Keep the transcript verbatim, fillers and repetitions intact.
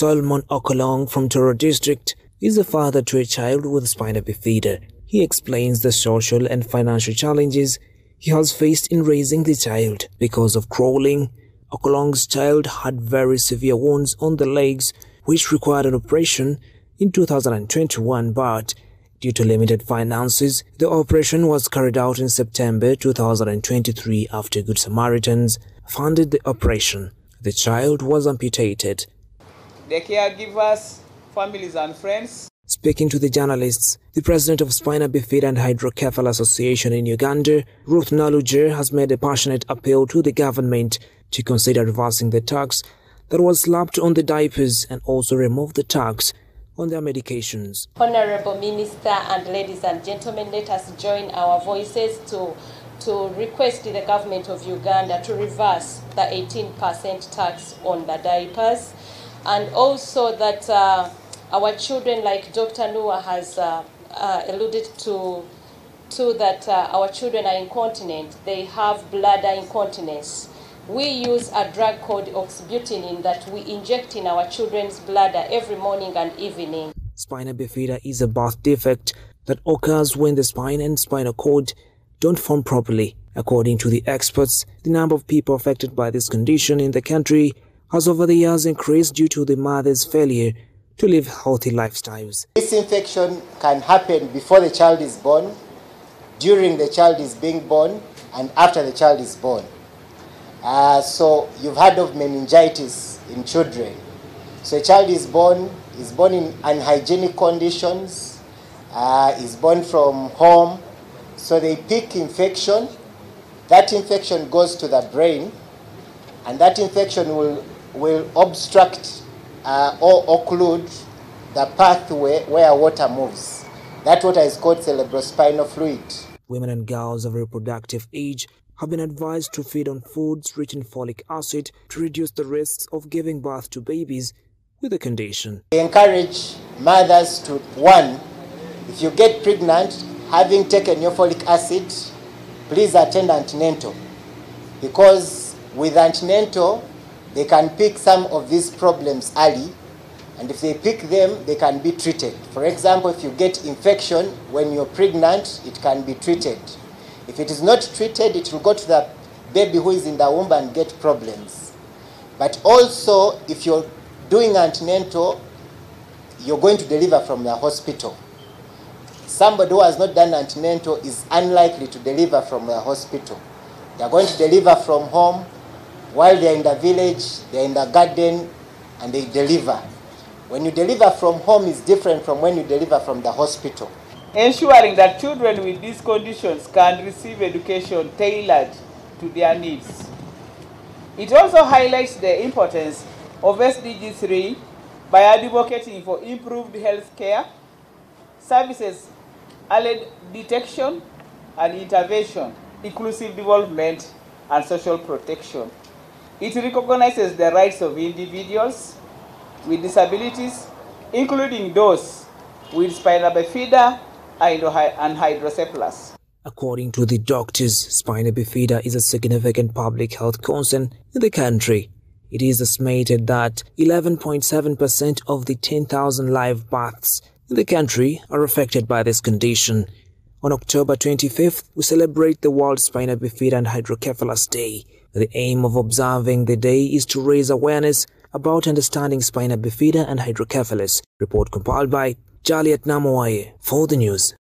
Solomon Okolong from Toro District is a father to a child with spina bifida. He explains the social and financial challenges he has faced in raising the child. Because of crawling, Okolong's child had very severe wounds on the legs which required an operation in two thousand twenty-one, but due to limited finances, the operation was carried out in September two thousand twenty-three after Good Samaritans funded the operation. The child was amputated. The caregivers, families and friends. Speaking to the journalists, the president of Spina Bifida and Hydrocephalus Association in Uganda, Ruth Naluje, has made a passionate appeal to the government to consider reversing the tax that was slapped on the diapers and also remove the tax on their medications. Honorable Minister and ladies and gentlemen, let us join our voices to, to request the government of Uganda to reverse the eighteen percent tax on the diapers, and also that uh, our children, like Doctor Noah has uh, uh, alluded to, to that uh, our children are incontinent. They have bladder incontinence. We use a drug called oxybutynin that we inject in our children's bladder every morning and evening. Spina bifida is a birth defect that occurs when the spine and spinal cord don't form properly. According to the experts, the number of people affected by this condition in the country has over the years increased due to the mother's failure to live healthy lifestyles. This infection can happen before the child is born, during the child is being born, and after the child is born. Uh, so you've heard of meningitis in children. So a child is born, is born in unhygienic conditions, uh, is born from home. So they pick infection. That infection goes to the brain, and that infection will, will obstruct uh, or occlude the pathway where water moves. That water is called cerebrospinal fluid. Women and girls of reproductive age have been advised to feed on foods rich in folic acid to reduce the risks of giving birth to babies with the condition. We encourage mothers to, one, if you get pregnant, having taken your folic acid, please attend antenatal, because with antenatal, they can pick some of these problems early, and if they pick them, they can be treated. For example, if you get infection when you're pregnant, it can be treated. If it is not treated, it will go to the baby who is in the womb and get problems. But also, if you're doing antenatal, you're going to deliver from the hospital. Somebody who has not done antenatal is unlikely to deliver from the hospital. They're going to deliver from home. While they're in the village, they're in the garden, and they deliver. When you deliver from home is different from when you deliver from the hospital. Ensuring that children with these conditions can receive education tailored to their needs. It also highlights the importance of S D G three by advocating for improved health care, services, early detection and intervention, inclusive development and social protection. It recognizes the rights of individuals with disabilities, including those with spina bifida and hydrocephalus. According to the doctors, spina bifida is a significant public health concern in the country. It is estimated that eleven point seven percent of the ten thousand live births in the country are affected by this condition. On October twenty-fifth, we celebrate the World Spina Bifida and Hydrocephalus Day. The aim of observing the day is to raise awareness about understanding spina bifida and hydrocephalus. Report compiled by Jaliat Namoaye for the news.